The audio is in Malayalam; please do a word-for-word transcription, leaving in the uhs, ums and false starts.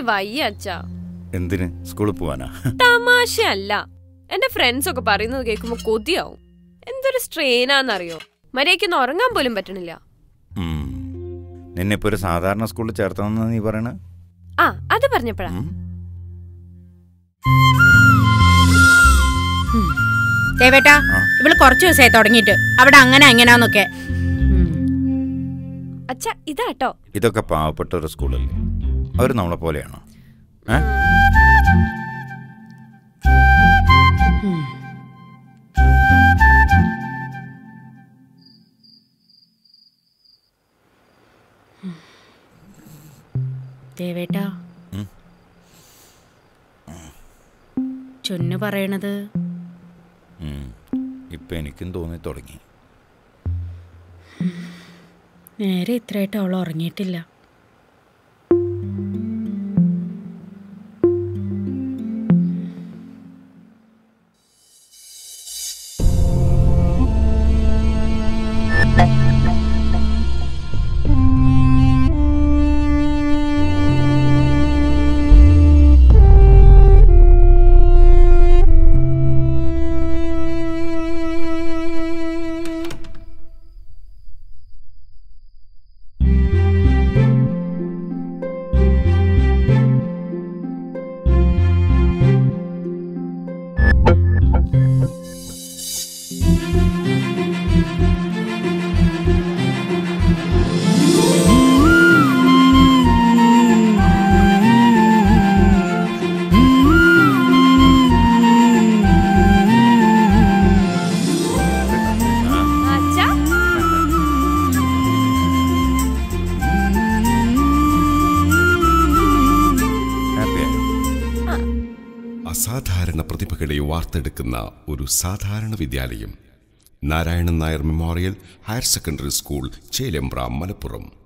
എനിക്ക് വയ്യ അച്ഛാ. എന്തിന്? സ്കൂളിൽ പോവാനാ? തമാശയല്ല. എന്റെ ഫ്രണ്ട്സ് ഒക്കെ പറയുന്നത് കേൾക്കുമ്പോ കൊതിയാവും. എന്തൊരു സ്ട്രെയിനാന്നറിയോ, മര്യാദയ്ക്കൊന്നും ഉറങ്ങാൻ പോലും പറ്റണില്ല. നിന്നെ ഇപ്പൊ ഒരു സാധാരണ സ്കൂളിൽ ചേർത്തണമെന്ന് നീ പറയണ? ആ, അത് പറഞ്ഞപ്പോഴാ. ദേവേട്ടാ, ഇവള് കുറച്ചു ദിവസമായി തുടങ്ങിയിട്ട് അവിടെ അങ്ങനെ എങ്ങനാന്നൊക്കെ. അച്ഛാ ഇതാട്ടോ. ഇതൊക്കെ പാവപ്പെട്ട ഒരു സ്കൂളല്ലേ, അവര് നമ്മളെ പോലെയാണോ? ദേവേട്ടാ, ചൊന്നു പറയണത് ഇപ്പൊ എനിക്കും തോന്നി തുടങ്ങി. നേരെ ഇത്രയായിട്ട് അവൾ ഉറങ്ങിയിട്ടില്ല. അസാധാരണ പ്രതിഭകളെ വാർത്തെടുക്കുന്ന ഒരു സാധാരണ വിദ്യാലയം. Narayanan Nair memorial higher secondary school, Chelembra, Malappuram.